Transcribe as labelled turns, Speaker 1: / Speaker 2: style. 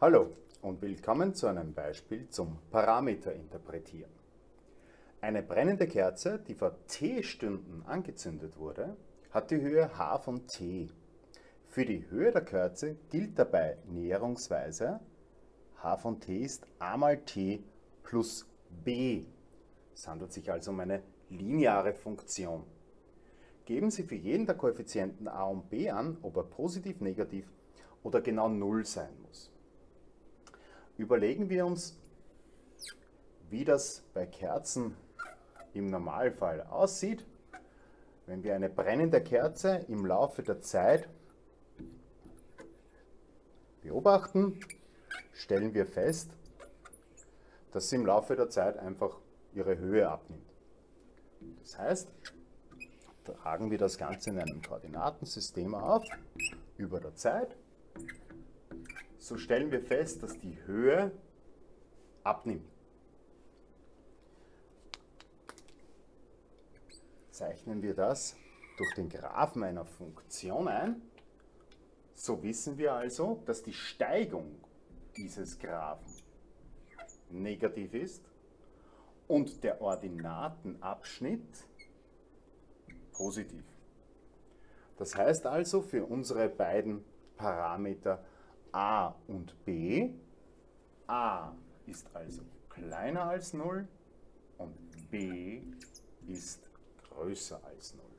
Speaker 1: Hallo und willkommen zu einem Beispiel zum Parameter interpretieren. Eine brennende Kerze, die vor t Stunden angezündet wurde, hat die Höhe h von t. Für die Höhe der Kerze gilt dabei näherungsweise, h von t ist a mal t plus b. Es handelt sich also um eine lineare Funktion. Geben Sie für jeden der Koeffizienten a und b an, ob er positiv, negativ oder genau 0 sein muss. Überlegen wir uns, wie das bei Kerzen im Normalfall aussieht. Wenn wir eine brennende Kerze im Laufe der Zeit beobachten, stellen wir fest, dass sie im Laufe der Zeit einfach ihre Höhe abnimmt. Das heißt, tragen wir das Ganze in einem Koordinatensystem auf, über der Zeit. So stellen wir fest, dass die Höhe abnimmt. Zeichnen wir das durch den Graphen einer Funktion ein, so wissen wir also, dass die Steigung dieses Graphen negativ ist und der Ordinatenabschnitt positiv. Das heißt also für unsere beiden Parameter a und b, a ist also kleiner als 0 und b ist größer als 0.